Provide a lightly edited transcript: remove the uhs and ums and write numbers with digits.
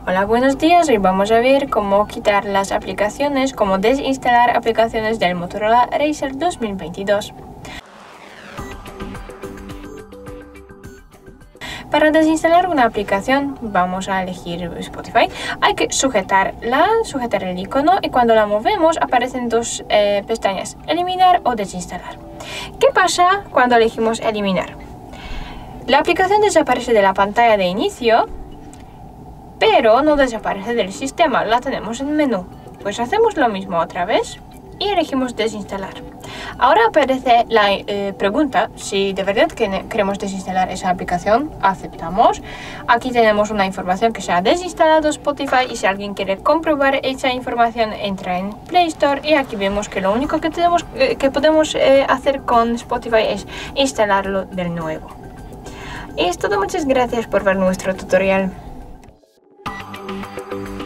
Hola, buenos días. Hoy vamos a ver cómo quitar las aplicaciones, cómo desinstalar aplicaciones del Motorola Razr 2022. Para desinstalar una aplicación vamos a elegir Spotify. Hay que sujetar el icono y cuando la movemos aparecen dos pestañas, eliminar o desinstalar. ¿Qué pasa cuando elegimos eliminar? La aplicación desaparece de la pantalla de inicio, pero no desaparece del sistema, la tenemos en menú. Pues hacemos lo mismo otra vez y elegimos desinstalar. Ahora aparece la pregunta si de verdad queremos desinstalar esa aplicación. Aceptamos. Aquí tenemos una información que se ha desinstalado Spotify y si alguien quiere comprobar esa información entra en Play Store y aquí vemos que lo único que podemos hacer con Spotify es instalarlo de nuevo. Y es todo, muchas gracias por ver nuestro tutorial.